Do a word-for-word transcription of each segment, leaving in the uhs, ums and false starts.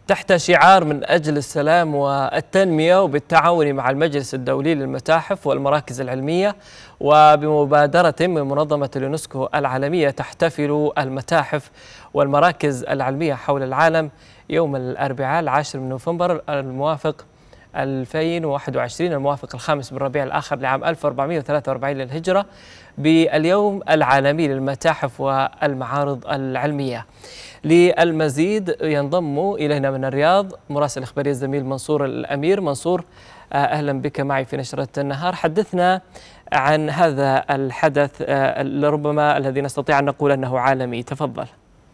تحت شعار من أجل السلام والتنمية وبالتعاون مع المجلس الدولي للمتاحف والمراكز العلمية وبمبادرة من منظمة اليونسكو العالمية، تحتفل المتاحف والمراكز العلمية حول العالم يوم الأربعاء العاشر من نوفمبر الموافق ألفين وواحد وعشرين الموافق الخامس من ربيع الآخر لعام ألف وأربعمئة وثلاثة وأربعين للهجرة باليوم العالمي للمتاحف والمعارض العلمية. للمزيد ينضم إلينا من الرياض مراسل الإخباري الزميل منصور الأمير. منصور، أهلا بك معي في نشرة النهار. حدثنا عن هذا الحدث لربما الذي نستطيع أن نقول أنه عالمي، تفضل.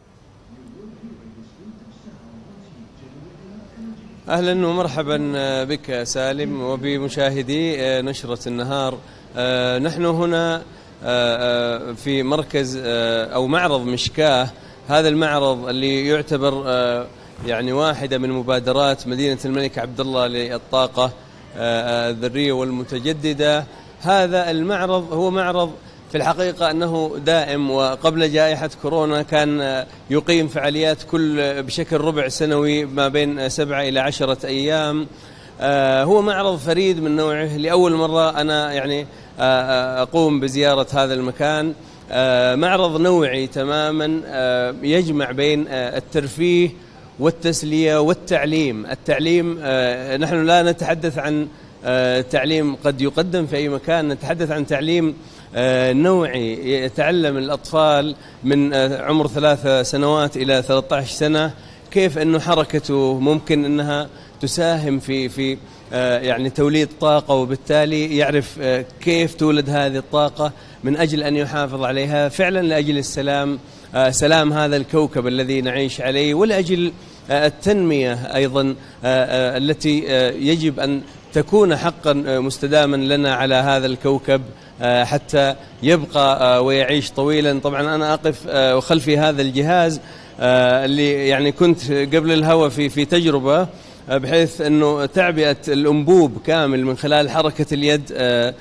أهلا ومرحبا بك سالم وبمشاهدي نشرة النهار. نحن هنا في مركز أو معرض مشكاه. هذا المعرض اللي يعتبر يعني واحدة من مبادرات مدينة الملك عبد الله للطاقة الذرية والمتجددة. هذا المعرض هو معرض في الحقيقة أنه دائم، وقبل جائحة كورونا كان يقيم فعاليات كل بشكل ربع سنوي ما بين سبعة إلى عشرة أيام. هو معرض فريد من نوعه، لأول مرة أنا يعني أقوم بزيارة هذا المكان. معرض نوعي تماما يجمع بين الترفيه والتسلية والتعليم. التعليم نحن لا نتحدث عن تعليم قد يقدم في أي مكان، نتحدث عن تعليم نوعي يتعلم الأطفال من عمر ثلاث سنوات إلى ثلاثة عشر سنة كيف أنه حركته ممكن أنها تساهم في في يعني توليد طاقة، وبالتالي يعرف كيف تولد هذه الطاقة من أجل أن يحافظ عليها فعلا لأجل السلام، سلام هذا الكوكب الذي نعيش عليه، ولأجل التنمية أيضا التي يجب أن تكون حقا مستداما لنا على هذا الكوكب حتى يبقى ويعيش طويلا. طبعا أنا أقف وخلفي هذا الجهاز اللي يعني كنت قبل الهواء في في تجربة بحيث أنه تعبئة الأنبوب كامل من خلال حركة اليد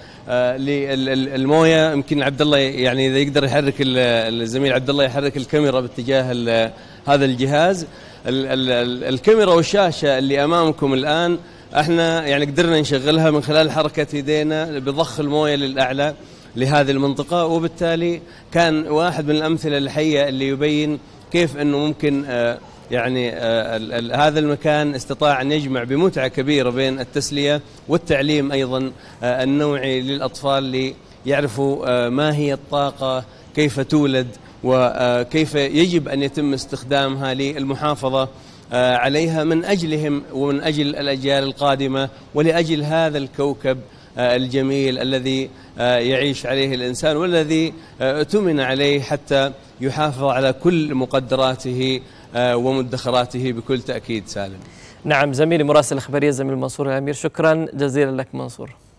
للموية. يمكن عبد الله يعني إذا يقدر يحرك الزميل عبد الله يحرك الكاميرا باتجاه هذا الجهاز. الكاميرا والشاشة اللي أمامكم الآن احنا يعني قدرنا نشغلها من خلال حركة يدينا بضخ الموية للأعلى لهذه المنطقة، وبالتالي كان واحد من الأمثلة الحية اللي يبين كيف أنه ممكن يعني هذا المكان استطاع أن يجمع بمتعة كبيرة بين التسلية والتعليم أيضا النوعي للأطفال ليعرفوا ما هي الطاقة، كيف تولد، وكيف يجب أن يتم استخدامها للمحافظة عليها من أجلهم ومن أجل الأجيال القادمة، ولأجل هذا الكوكب الجميل الذي يعيش عليه الإنسان والذي اؤتمن عليه حتى يحافظ على كل مقدراته ومدخراته بكل تأكيد. سالم. نعم، زميلي مراسل الإخبارية الزميل منصور الأمير، شكرا جزيلا لك منصور.